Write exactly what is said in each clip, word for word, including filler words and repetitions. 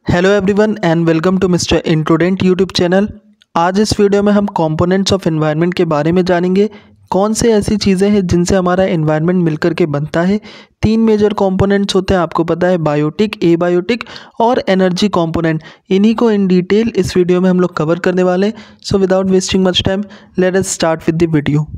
Hello everyone and welcome to mister Introdent YouTube channel. आज इस video में हम कंपोनेंट्स ऑफ एनवायरनमेंट के बारे में जानेंगे। कौन से ऐसी चीज़ें हैं जिनसे हमारा एनवायरनमेंट मिलकर के बनता है। तीन मेजर कंपोनेंट्स होते हैं, आपको पता है, बायोटिक, एबायोटिक और एनर्जी कंपोनेंट। इन्हीं को इन डिटेल इस वीडियो में हम लोग कवर करने वाले हैं। So without wasting much time let us start with the video.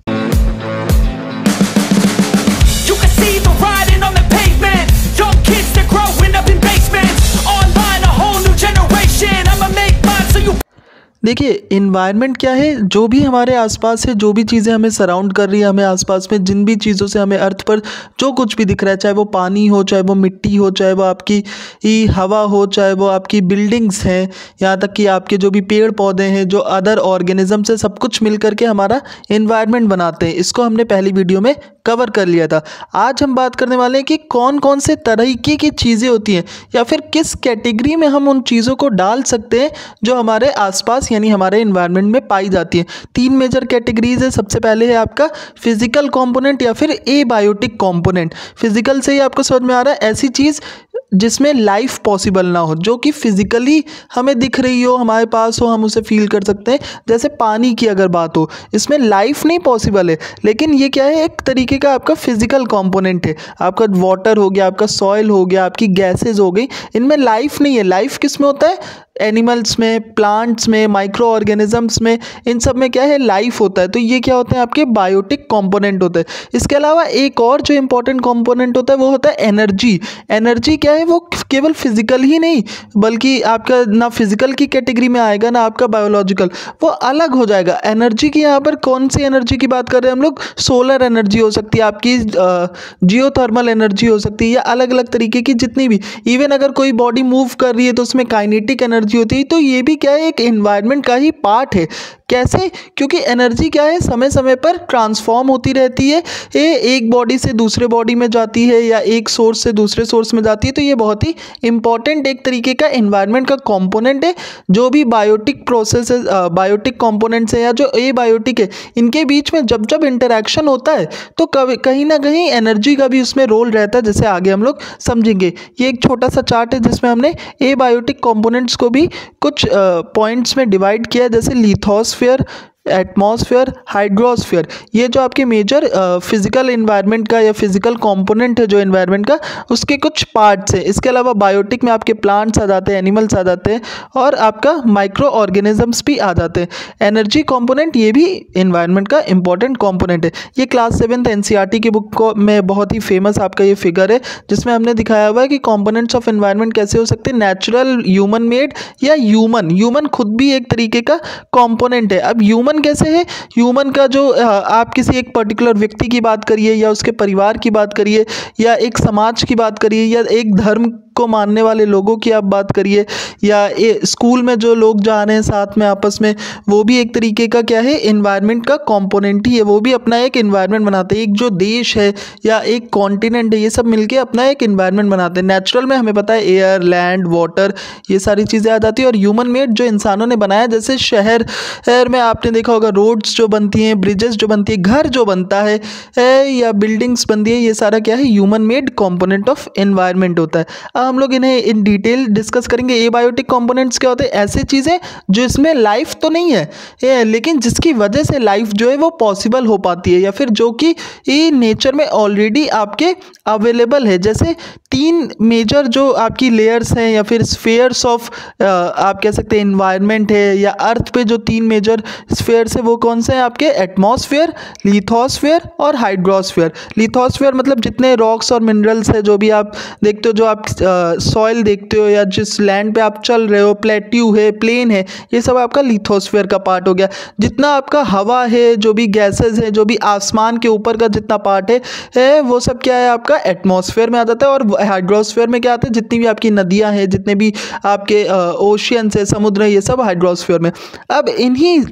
You can see the writing on the pavement. Young kids, they're growing up in basements. Online, a whole new generation. I'ma make mine so you. देखिए, environment क्या है? जो भी हमारे आसपास है, जो भी चीज़ें हमें सराउंड कर रही है, हमें आसपास में जिन भी चीज़ों से हमें अर्थ पर जो कुछ भी दिख रहा है, चाहे वो पानी हो, चाहे वो मिट्टी हो, चाहे वो आपकी ई हवा हो, चाहे वो आपकी बिल्डिंग्स हैं, यहाँ तक कि आपके जो भी पेड़ पौधे हैं, जो अदर ऑर्गेनिज्म से, सब कुछ मिल करके हमारा इन्वायरमेंट बनाते हैं। इसको हमने पहली वीडियो में कवर कर लिया था। आज हम बात करने वाले हैं कि कौन कौन से तरीके की चीज़ें होती हैं या फिर किस कैटेगरी में हम उन चीज़ों को डाल सकते हैं जो हमारे आसपास यानी हमारे इन्वायरमेंट में पाई जाती है। तीन मेजर कैटेगरीज है। सबसे पहले है आपका फिजिकल कंपोनेंट या फिर एबायोटिक कंपोनेंट। फिजिकल से ही आपको समझ में आ रहा है, ऐसी चीज़ जिसमें लाइफ पॉसिबल ना हो, जो कि फिजिकली हमें दिख रही हो, हमारे पास हो, हम उसे फील कर सकते हैं। जैसे पानी की अगर बात हो, इसमें लाइफ नहीं पॉसिबल है, लेकिन ये क्या है, एक तरीके का आपका फिजिकल कंपोनेंट है। आपका वाटर हो गया, आपका सॉइल हो गया, आपकी गैसेज हो गई, इनमें लाइफ नहीं है। लाइफ किस में होता है? एनिमल्स में, प्लांट्स में, माइक्रो ऑर्गेनिजम्स में, इन सब में क्या है, लाइफ होता है। तो ये क्या होते हैं, आपके बायोटिक कंपोनेंट होते हैं। इसके अलावा एक और जो इंपॉर्टेंट कंपोनेंट होता है वो होता है एनर्जी। एनर्जी क्या है, वो केवल फिजिकल ही नहीं, बल्कि आपका ना फिजिकल की कैटेगरी में आएगा ना आपका बायोलॉजिकल, वो अलग हो जाएगा। एनर्जी की यहाँ पर कौन सी एनर्जी की बात कर रहे हैं हम लोग? सोलर एनर्जी हो सकती है, आपकी जियोथर्मल एनर्जी हो सकती है, या अलग अलग तरीके की जितनी भी। इवन अगर कोई बॉडी मूव कर रही है तो उसमें काइनेटिक एनर्जी होती है। तो ये भी क्या है, एक एनवायरनमेंट का ही पार्ट है। कैसे? क्योंकि एनर्जी क्या है, समय समय पर ट्रांसफॉर्म होती रहती है। ये एक बॉडी से दूसरे बॉडी में जाती है या एक सोर्स से दूसरे सोर्स में जाती है। तो ये बहुत ही इंपॉर्टेंट एक तरीके का एनवायरनमेंट का कंपोनेंट है। जो भी बायोटिक प्रोसेस बायोटिक कंपोनेंट्स है या जो एबायोटिक है, इनके बीच में जब जब इंटरेक्शन होता है तो कहीं ना कहीं एनर्जी का भी उसमें रोल रहता है, जैसे आगे हम लोग समझेंगे। ये एक छोटा सा चार्ट है जिसमें हमने एबायोटिक कंपोनेंट्स को भी कुछ पॉइंट्स में डिवाइड किया है, जैसे लिथोस्फीयर, एटमॉस्फेयर, हाइड्रोस्फीयर। ये जो आपके मेजर फिजिकल एनवायरनमेंट का या फिजिकल कंपोनेंट है जो एनवायरनमेंट का, उसके कुछ पार्ट्स हैं। इसके अलावा बायोटिक में आपके प्लांट्स आ जाते हैं, एनिमल्स आ जाते हैं, और आपका माइक्रो ऑर्गेनिजम्स भी आ जाते हैं। एनर्जी कंपोनेंट ये भी एनवायरनमेंट का इंपॉर्टेंट कंपोनेंट है। ये क्लास सेवन्थ एनसीईआरटी की बुक को में बहुत ही फेमस आपका ये फिगर है, जिसमें हमने दिखाया हुआ है कि कंपोनेंट्स ऑफ एनवायरनमेंट कैसे हो सकते हैं, नेचुरल, ह्यूमन मेड या ह्यूमन। ह्यूमन खुद भी एक तरीके का कंपोनेंट है। अब ह्यूमन कैसे है? ह्यूमन का जो आप किसी एक पर्टिकुलर व्यक्ति की बात करिए, या उसके परिवार की बात करिए, या एक समाज की बात करिए, या एक धर्म को मानने वाले लोगों की आप बात करिए, या स्कूल में जो लोग जा रहे हैं साथ में आपस में, वो भी एक तरीके का क्या है, एनवायरनमेंट का कंपोनेंट ही है। वो भी अपना एक एनवायरनमेंट बनाते हैं। एक जो देश है या एक कॉन्टिनेंट है, ये सब मिलके अपना एक एनवायरनमेंट बनाते हैं। नेचुरल में हमें पता है एयर, लैंड, वाटर, ये सारी चीज़ें आ जाती है। और ह्यूमन मेड जो इंसानों ने बनाया, जैसे शहर शहर में आपने देखा होगा, रोड्स जो बनती हैं, ब्रिजेस जो बनती है, घर जो बनता है, है या बिल्डिंग्स बनती है, ये सारा क्या है, human made component of environment होता है। हम लोग इन्हें इन डिटेल डिस्कस करेंगे। एबायोटिक कंपोनेंट्स क्या होते हैं? ऐसी चीज़ें जो इसमें लाइफ तो नहीं है, ये, लेकिन जिसकी वजह से लाइफ जो है वो पॉसिबल हो पाती है, या फिर जो कि ये नेचर में ऑलरेडी आपके अवेलेबल है। जैसे तीन मेजर जो आपकी लेयर्स हैं या फिर स्फीयर्स ऑफ आप कह सकते हैं एनवायरनमेंट है, या अर्थ पे जो तीन मेजर स्फीयर्स है वो कौन से हैं आपके? एटमॉस्फेयर, लिथोस्फीयर और हाइड्रोस्फीयर। लिथोस्फीयर मतलब जितने रॉक्स और मिनरल्स है, जो भी आप देखते हो, जो आप सॉइल देखते हो, या जिस लैंड पे आप चल रहे हो, प्लेट्यू है, प्लेन है, ये सब आपका लिथोस्फीयर का पार्ट हो गया। जितना आपका हवा है, जो भी गैसेज है, जो भी आसमान के ऊपर का जितना पार्ट है, है वो सब क्या है, आपका एटमॉस्फेयर में आ जाता है। और हाइड्रोस्फीयर में क्या आता है? जितनी भी आपकी नदियां हैं, जितने भी आपके ओशियंस है, समुद्र है, ये सब हाइड्रोस्फीयर में। अब इन्हीं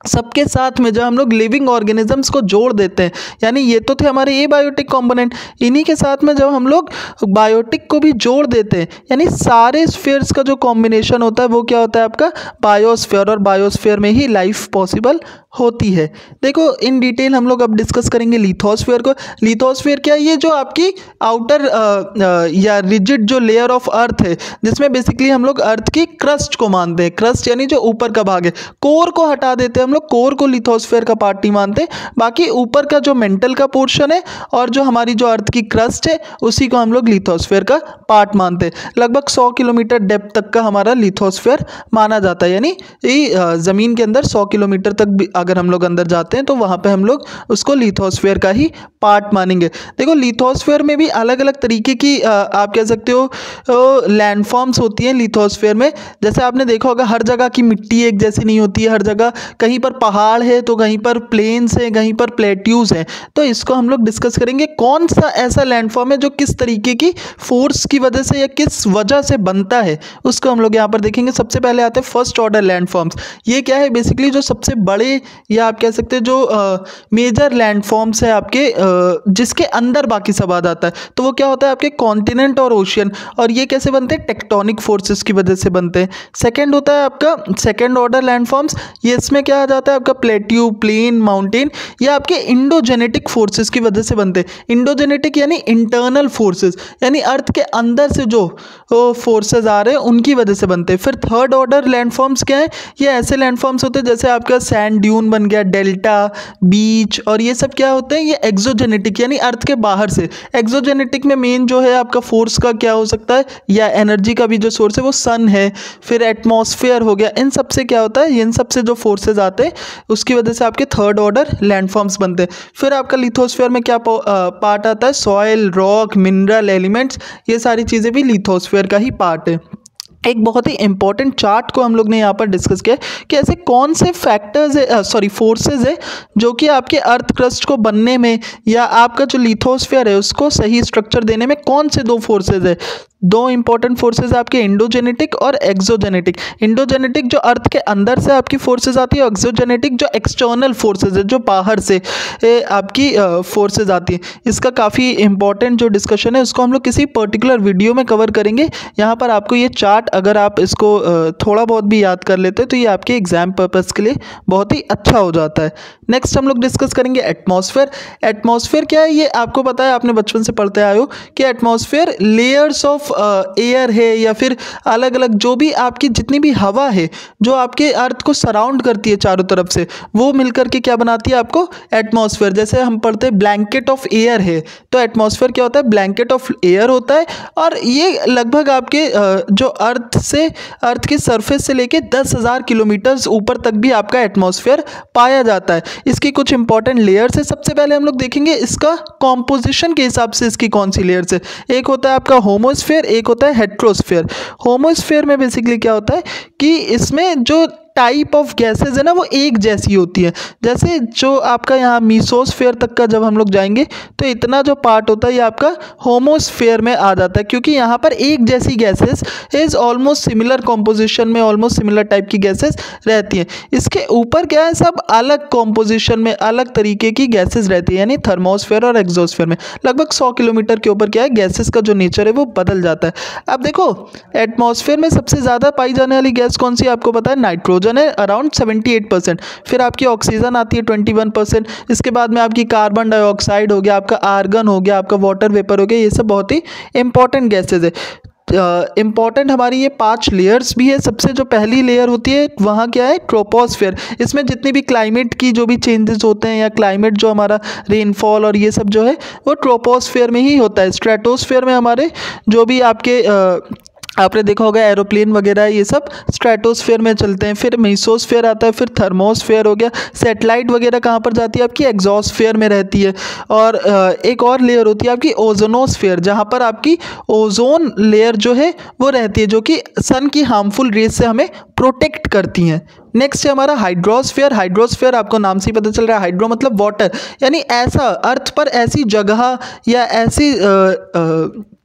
सबके साथ में जब हम लोग लिविंग ऑर्गेनिजम्स को जोड़ देते हैं, यानी ये तो थे हमारे एबायोटिक कंपोनेंट, इन्हीं के साथ में जब हम लोग बायोटिक को भी जोड़ देते हैं, यानी सारे स्फीयर्स का जो कॉम्बिनेशन होता है वो क्या होता है आपका बायोस्फीयर, और बायोस्फीयर में ही लाइफ पॉसिबल होती है। देखो इन डिटेल हम लोग अब डिस्कस करेंगे लिथोस्फीयर को। लिथोस्फीयर क्या है? ये जो आपकी आउटर या रिजिड जो लेयर ऑफ अर्थ है, जिसमें बेसिकली हम लोग अर्थ की क्रस्ट को मानते हैं। क्रस्ट यानी जो ऊपर का भाग है, कोर को हटा देते हैं हम लोग, कोर को लिथोस्फीयर का पार्ट नहीं मानते, बाकी ऊपर का जो मेंटल का पोर्शन है और जो हमारी जो अर्थ की क्रस्ट है उसी को हम लोग लिथोस्फीयर का पार्ट मानते हैं। लगभग सौ किलोमीटर डेप्थ तक का हमारा लिथोस्फीयर माना जाता है, यानी ये ज़मीन के अंदर सौ किलोमीटर तक भी अगर हम लोग अंदर जाते हैं तो वहाँ पे हम लोग उसको लिथोस्फीयर का ही पार्ट मानेंगे। देखो लिथोस्फीयर में भी अलग अलग तरीके की आप कह सकते हो लैंडफॉर्म्स होती हैं लिथोस्फीयर में। जैसे आपने देखा होगा हर जगह की मिट्टी एक जैसी नहीं होती है, हर जगह कहीं पर पहाड़ है तो कहीं पर प्लेन्स है, कहीं पर प्लेट्यूज हैं। तो इसको हम लोग डिस्कस करेंगे कौन सा ऐसा लैंडफॉर्म है जो किस तरीके की फोर्स की वजह से या किस वजह से बनता है, उसको हम लोग यहाँ पर देखेंगे। सबसे पहले आते हैं फर्स्ट ऑर्डर लैंडफॉर्म्स। ये क्या है? बेसिकली जो सबसे बड़े या आप कह सकते हैं जो मेजर लैंडफॉर्म्स है आपके uh, जिसके अंदर बाकी सब आ जाता है, तो वो क्या होता है आपके कॉन्टिनेंट और ओशियन। और ये कैसे बनते हैं? टेक्टोनिक फोर्सेस की वजह से बनते हैं। सेकंड होता है आपका सेकंड ऑर्डर लैंडफॉर्म्स। ये इसमें क्या आ जाता है आपका प्लेट्यू, प्लेन, माउंटेन, ये आपके इंडोजेनेटिक फोर्सेस की वजह से बनते हैं। इंडोजेनेटिक यानी इंटरनल फोर्सेस, यानी अर्थ के अंदर से जो फोर्सेस आ रहे हैं उनकी वजह से बनते हैं। फिर थर्ड ऑर्डर लैंडफॉर्म्स क्या है? ये ऐसे लैंडफॉर्म्स होते हैं जैसे आपका सैंड ड्यून बन गया, डेल्टा, बीच, और ये सब क्या होते हैं? ये एक्सोजेनेटिक यानी अर्थ के बाहर से। एक्सोजेनेटिक में मेन जो है आपका फोर्स का क्या हो सकता है या एनर्जी का भी जो सोर्स है वो सन है। फिर एटमॉस्फेयर हो गया, इन सब से क्या होता है? इन सब से जो फोर्सेज आते हैं उसकी वजह से आपके थर्ड ऑर्डर लैंडफॉर्म्स बनते हैं। फिर आपका लिथोस्फीयर में क्या पार्ट आता है? सॉइल, रॉक, मिनरल, एलिमेंट्स, ये सारी चीज़ें भी लिथोस्फीयर का ही पार्ट है। एक बहुत ही इंपॉर्टेंट चार्ट को हम लोग ने यहाँ पर डिस्कस किया कि ऐसे कौन से फैक्टर्स है सॉरी फोर्सेस है जो कि आपके अर्थ क्रस्ट को बनने में या आपका जो लिथोस्फीयर है उसको सही स्ट्रक्चर देने में कौन से दो फोर्सेस है? दो इंपॉर्टेंट फोर्सेस आपके इंडोजेनेटिक और एक्सोजेनेटिक। इंडोजेनेटिक जो अर्थ के अंदर से आपकी फोर्सेस आती है, और एक्सोजेनेटिक जो एक्सटर्नल फोर्सेस है जो बाहर से आपकी फोर्सेस आती है। इसका काफ़ी इंपॉर्टेंट जो डिस्कशन है उसको हम लोग किसी पर्टिकुलर वीडियो में कवर करेंगे। यहाँ पर आपको ये चार्ट अगर आप इसको थोड़ा बहुत भी याद कर लेते हैं तो ये आपके एग्जाम पर्पज़ के लिए बहुत ही अच्छा हो जाता है। नेक्स्ट हम लोग डिस्कस करेंगे एटमॉस्फेयर। एटमॉस्फेयर क्या है? ये आपको पता है, आपने बचपन से पढ़ते आए हो कि एटमॉस्फेयर लेयर्स ऑफ एयर है या फिर अलग अलग जो भी आपकी जितनी भी हवा है जो आपके अर्थ को सराउंड करती है चारों तरफ से, वो मिलकर के क्या बनाती है आपको एटमॉस्फेयर। जैसे हम पढ़ते हैं ब्लैंकेट ऑफ एयर है, तो एटमॉस्फेयर क्या होता है? ब्लैंकेट ऑफ एयर होता है। और ये लगभग आपके जो अर्थ से अर्थ के सरफेस से लेके दस हज़ार किलोमीटर्स ऊपर तक भी आपका एटमॉस्फेयर पाया जाता है। इसकी कुछ इंपॉर्टेंट लेयर्स है। सबसे पहले हम लोग देखेंगे इसका कॉम्पोजिशन के हिसाब से इसकी कौन सी लेयर्स है। एक होता है आपका होमोस्फेयर, एक होता है हेट्रोस्फेयर। होमोस्फेयर में बेसिकली क्या होता है कि इसमें जो टाइप ऑफ गैसेज है ना वो एक जैसी होती है। जैसे जो आपका यहाँ मीसोस्फेयर तक का जब हम लोग जाएंगे तो इतना जो पार्ट होता है ये आपका होमोस्फेयर में आ जाता है, क्योंकि यहाँ पर एक जैसी gases is almost similar composition में, ऑलमोस्ट सिमिलर टाइप की गैसेज रहती हैं। इसके ऊपर क्या है? सब अलग कॉम्पोजिशन में अलग तरीके की गैसेज रहती है, यानी थर्मोस्फेयर और एक्सोस्फेयर में लगभग सौ किलोमीटर के ऊपर क्या है गैसेज का जो नेचर है वो बदल जाता है। अब देखो एटमॉस्फेयर में सबसे ज़्यादा पाई जाने वाली गैस कौन सी आपको पता है? नाइट्रोजन है अराउंड अठहत्तर परसेंट। फिर आपकी ऑक्सीजन आती है इक्कीस परसेंट। इसके बाद में आपकी कार्बन डाइऑक्साइड हो गया, आपका आर्गन हो गया, आपका वाटर वेपर हो गया। ये सब बहुत ही इंपॉर्टेंट गैसेज है। इंपॉर्टेंट uh, हमारी ये पांच लेयर्स भी है। सबसे जो पहली लेयर होती है वहाँ क्या है? ट्रोपोस्फेयर। इसमें जितनी भी क्लाइमेट की जो भी चेंजेस होते हैं या क्लाइमेट जो हमारा रेनफॉल और ये सब जो है वो ट्रोपोस्फेयर में ही होता है। स्ट्रेटोस्फेयर में हमारे जो भी आपके uh, आपने देखा होगा एरोप्लेन वगैरह ये सब स्ट्रेटोस्फेयर में चलते हैं। फिर मेसोस्फेयर आता है, फिर थर्मोस्फेयर हो गया। सैटेलाइट वगैरह कहाँ पर जाती है? आपकी एग्जॉस्फेयर में रहती है। और एक और लेयर होती है आपकी ओजोनोस्फेयर, जहाँ पर आपकी ओजोन लेयर जो है वो रहती है, जो कि सन की हार्मफुल रेज से हमें प्रोटेक्ट करती हैं। नेक्स्ट है हमारा हाइड्रोस्फेयर। हाइड्रोस्फेयर आपको नाम से ही पता चल रहा है, हाइड्रो मतलब वाटर, यानी ऐसा अर्थ पर ऐसी जगह या ऐसी आ, आ,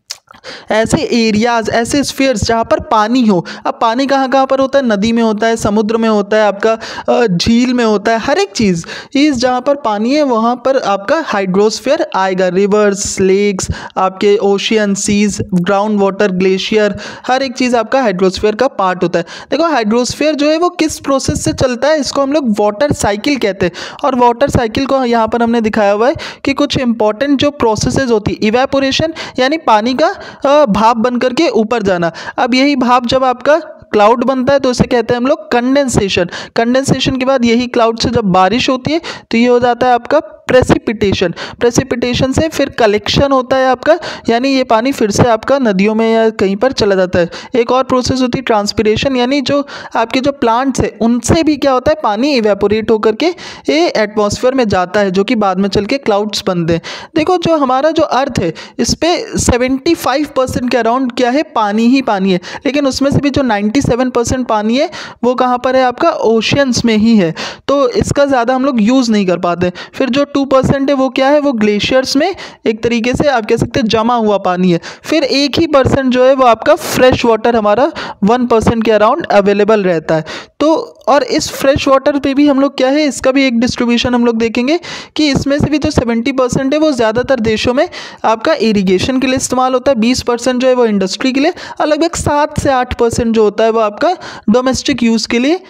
ऐसे एरियाज, ऐसे स्फीयर्स जहाँ पर पानी हो। अब पानी कहाँ कहाँ पर होता है? नदी में होता है, समुद्र में होता है, आपका झील में होता है, हर एक चीज़ इस जहाँ पर पानी है वहाँ पर आपका हाइड्रोस्फीयर आएगा। रिवर्स, लेक्स, आपके ocean, seas, ground water, glacier, हर एक चीज़ आपका हाइड्रोस्फीयर का पार्ट होता है। देखो हाइड्रोस्फीयर जो है वो किस प्रोसेस से चलता है, इसको हम लोग वाटर साइकिल कहते हैं। और वाटर साइकिल को यहाँ पर हमने दिखाया हुआ है कि कुछ इंपॉर्टेंट जो प्रोसेसेस होती है, इवेपोरेशन यानी पानी का भाप बन करके ऊपर जाना। अब यही भाप जब आपका क्लाउड बनता है तो उसे कहते हैं हम लोग कंडेंसेशन। कंडेंसेशन के बाद यही क्लाउड से जब बारिश होती है तो ये हो जाता है आपका प्रेसिपिटेशन। प्रेसिपिटेशन से फिर कलेक्शन होता है आपका, यानी ये पानी फिर से आपका नदियों में या कहीं पर चला जाता है। एक और प्रोसेस होती है ट्रांसपिरेशन, यानी जो आपके जो प्लांट्स है उनसे भी क्या होता है, पानी इवेपोरेट होकर के ये एटमॉस्फेयर में जाता है, जो कि बाद में चल के क्लाउड्स बनते हैं। देखो जो हमारा जो अर्थ है इस पर सेवेंटी फाइव परसेंट के अराउंड क्या है, पानी ही पानी है। लेकिन उसमें से भी जो नाइन्टी सेवन परसेंट पानी है वो कहाँ पर है, आपका ओशियंस में ही है। तो इसका ज़्यादा हम लोग यूज़ नहीं कर पाते। फिर जो टू परसेंट है वो क्या है, वो ग्लेशियर्स में एक तरीके से आप कह सकते हैं जमा हुआ पानी है। फिर एक ही परसेंट जो है वो आपका फ्रेश वाटर हमारा वन परसेंट के अराउंड अवेलेबल रहता है। तो और इस फ्रेश वाटर पे भी हम लोग क्या है, इसका भी एक डिस्ट्रीब्यूशन हम लोग देखेंगे कि इसमें से भी जो सेवेंटी परसेंट है वो ज़्यादातर देशों में आपका इरिगेशन के लिए इस्तेमाल होता है, बीस परसेंट जो है वो इंडस्ट्री के लिए, और लगभग सात से आठ परसेंट जो होता है वो आपका डोमेस्टिक यूज़ के लिए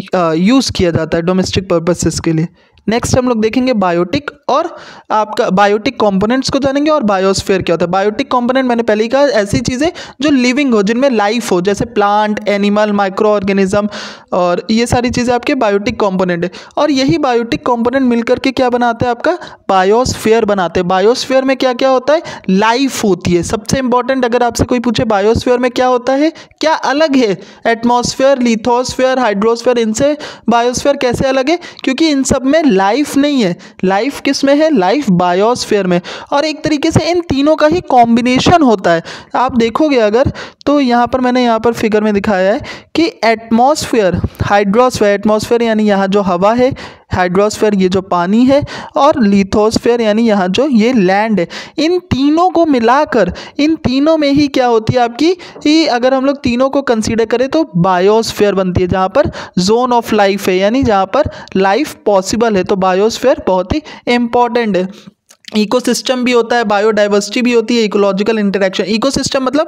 यूज़ किया जाता है, डोमेस्टिक पर्पसेस के लिए। नेक्स्ट हम लोग देखेंगे बायोटिक और आपका बायोटिक कंपोनेंट्स को जानेंगे और बायोस्फीयर क्या होता है। बायोटिक कंपोनेंट मैंने पहले ही कहा, ऐसी चीज़ें जो लिविंग हो, जिनमें लाइफ हो, जैसे प्लांट, एनिमल, माइक्रो ऑर्गेनिज्म, और ये सारी चीज़ें आपके बायोटिक कंपोनेंट है। और यही बायोटिक कंपोनेंट मिलकर के क्या बनाते हैं, आपका बायोस्फीयर बनाते हैं। बायोस्फीयर में क्या क्या होता है, लाइफ होती है। सबसे इंपॉर्टेंट अगर आपसे कोई पूछे बायोस्फीयर में क्या होता है, क्या अलग है, एटमॉस्फेयर, लिथोस्फीयर, हाइड्रोस्फीयर, इनसे बायोस्फीयर कैसे अलग है, क्योंकि इन सब में लाइफ नहीं है। लाइफ किस में है, लाइफ बायोस्फीयर में। और एक तरीके से इन तीनों का ही कॉम्बिनेशन होता है। आप देखोगे अगर तो यहाँ पर मैंने यहाँ पर फिगर में दिखाया है कि एटमॉस्फेयर, हाइड्रोस्फीयर, एटमॉस्फेयर यानी यहाँ जो हवा है, हाइड्रोस्फीयर ये जो पानी है, और लिथोस्फीयर यानी यहाँ जो ये लैंड है, इन तीनों को मिलाकर इन तीनों में ही क्या होती है आपकी, ही अगर हम लोग तीनों को कंसीडर करें तो बायोस्फीयर बनती है, जहाँ पर जोन ऑफ लाइफ है, यानी जहाँ पर लाइफ पॉसिबल है। तो बायोस्फीयर बहुत ही इंपॉर्टेंट है। इकोसिस्टम भी होता है, बायोडाइवर्सिटी भी होती है, इकोलॉजिकल इंटरेक्शन। इकोसिस्टम मतलब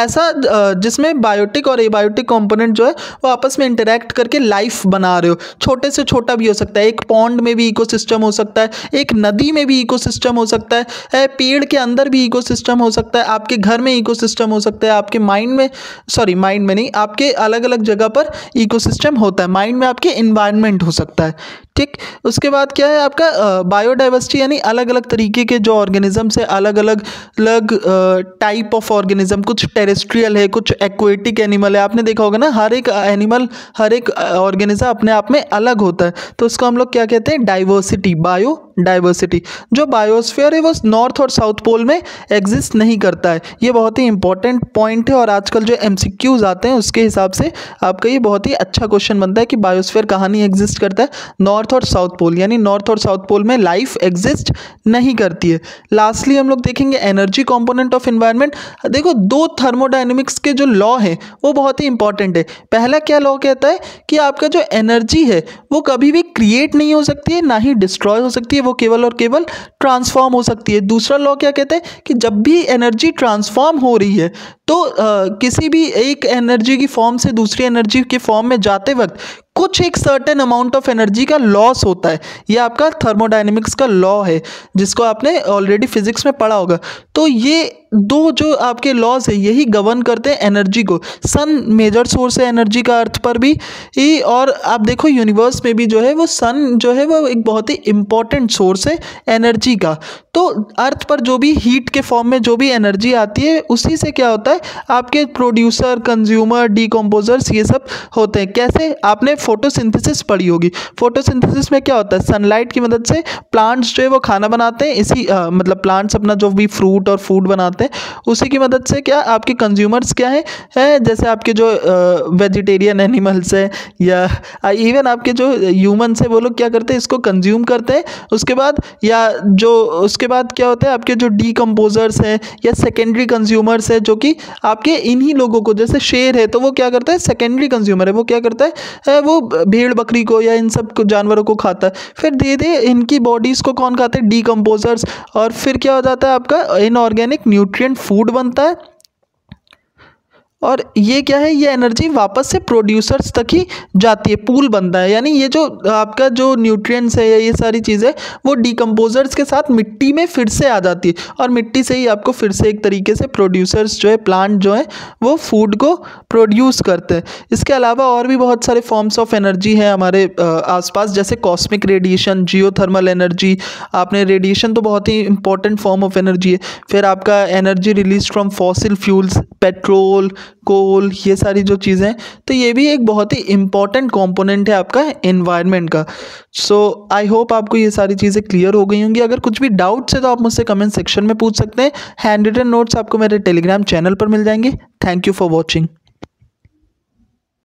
ऐसा जिसमें बायोटिक और एबायोटिक कंपोनेंट जो है वो आपस में इंटरेक्ट करके लाइफ बना रहे हो। छोटे से छोटा भी हो सकता है, एक पॉन्ड में भी इकोसिस्टम हो सकता है, एक नदी में भी इकोसिस्टम हो सकता है, पेड़ के अंदर भी इकोसिस्टम हो सकता है, आपके घर में इकोसिस्टम हो सकता है, आपके माइंड में, सॉरी माइंड में नहीं, आपके अलग अलग जगह पर इकोसिस्टम होता है। माइंड में आपके इन्वायरमेंट हो सकता है, ठीक। उसके बाद क्या है आपका बायोडाइवर्सिटी, यानी अलग अलग तरीके के जो ऑर्गेनिज्म है, अलग अलग अलग टाइप ऑफ ऑर्गेनिज्म, कुछ टेरेस्ट्रियल है, कुछ एक्वेटिक एनिमल है। आपने देखा होगा ना, हर एक एनिमल, हर एक ऑर्गेनिज्म अपने आप में अलग होता है। तो उसको हम लोग क्या कहते हैं, डाइवर्सिटी, बायो डाइवर्सिटी। जो बायोस्फीयर है वो नॉर्थ और साउथ पोल में एग्जिस्ट नहीं करता है। ये बहुत ही इंपॉर्टेंट पॉइंट है, और आजकल जो एमसीक्यूज आते हैं उसके हिसाब से आपका ये बहुत ही अच्छा क्वेश्चन बनता है कि बायोस्फीयर कहाँ नहीं एग्जिस्ट करता है, नॉर्थ और साउथ पोल, यानी नॉर्थ और साउथ पोल में लाइफ एग्जिस्ट नहीं करती है। लास्टली हम लोग देखेंगे एनर्जी कंपोनेंट ऑफ एनवायरनमेंट। देखो दो थर्मोडायनेमिक्स के जो लॉ हैं वो बहुत ही इंपॉर्टेंट है। पहला क्या लॉ कहता है कि आपका जो एनर्जी है वो कभी भी क्रिएट नहीं हो सकती है, ना ही डिस्ट्रॉय हो सकती है, वो केवल और केवल ट्रांसफॉर्म हो सकती है। दूसरा लॉ क्या कहता है कि जब भी एनर्जी ट्रांसफॉर्म हो रही है तो आ, किसी भी एक एनर्जी की फॉर्म से दूसरी एनर्जी के फॉर्म में जाते वक्त कुछ एक सर्टेन अमाउंट ऑफ एनर्जी का लॉस होता है। ये आपका थर्मोडायनेमिक्स का लॉ है, जिसको आपने ऑलरेडी फिजिक्स में पढ़ा होगा। तो ये दो जो आपके लॉज है यही गवर्न करते हैं एनर्जी को। सन मेजर सोर्स है एनर्जी का अर्थ पर भी, ही और आप देखो यूनिवर्स में भी जो है वो सन जो है वो एक बहुत ही इंपॉर्टेंट सोर्स है एनर्जी का। तो अर्थ पर जो भी हीट के फॉर्म में जो भी एनर्जी आती है उसी से क्या होता है, आपके प्रोड्यूसर, कंज्यूमर, डिकम्पोजर्स ये सब होते हैं। कैसे, आपने फोटोसिंथेसिस पढ़ी होगी। फोटोसिंथेसिस में क्या होता है, सनलाइट की मदद से प्लांट्स जो है वो खाना बनाते हैं, इसी आ, मतलब प्लांट्स अपना जो भी फ्रूट और फूड बनाते हैं उसी की मदद से क्या आपके कंज्यूमर्स क्या है, है जैसे आपके जो वेजिटेरियन एनिमल्स हैं या इवन आपके जो ह्यूमन्स हैं वो लोग क्या करते हैं, इसको कंज्यूम करते हैं। उसके बाद या जो उसके बाद क्या होता है, आपके जो डीकम्पोजर्स हैं या सेकेंडरी कंज्यूमर्स हैं, जो कि आपके इन्हीं लोगों को, जैसे शेर है तो वो क्या करता है, सेकेंडरी कंज्यूमर है, वो क्या करता है, है वो भेड़ बकरी को या इन सब को जानवरों को खाता है। फिर धीरे धीरे इनकी बॉडीज़ को कौन खाते हैं, डीकम्पोजर्स, और फिर क्या हो जाता है आपका इनऑर्गेनिक न्यूट्रिएंट फूड बनता है। और ये क्या है, ये एनर्जी वापस से प्रोड्यूसर्स तक ही जाती है, पूल बनता है। यानी ये जो आपका जो न्यूट्रिएंट्स है या ये सारी चीज़ें वो डीकम्पोजर्स के साथ मिट्टी में फिर से आ जाती है, और मिट्टी से ही आपको फिर से एक तरीके से प्रोड्यूसर्स जो है, प्लांट जो है वो फूड को प्रोड्यूस करते हैं। इसके अलावा और भी बहुत सारे फॉर्म्स ऑफ एनर्जी हैं हमारे आसपास, जैसे कॉस्मिक रेडिएशन, जियोथर्मल एनर्जी। आपने रेडिएशन तो बहुत ही इंपॉर्टेंट फॉर्म ऑफ एनर्जी है। फिर आपका energy release from fossil fuels, petrol, coal, ये सारी जो चीज़ें हैं, तो ये भी एक बहुत ही इम्पॉर्टेंट कंपोनेंट है आपका एनवायरनमेंट का। सो आई होप आपको ये सारी चीज़ें क्लियर हो गई होंगी। अगर कुछ भी डाउट्स है तो आप मुझसे कमेंट सेक्शन में पूछ सकते हैं। हैंड रिटन नोट्स आपको मेरे टेलीग्राम चैनल पर मिल जाएंगे। Thank you for watching.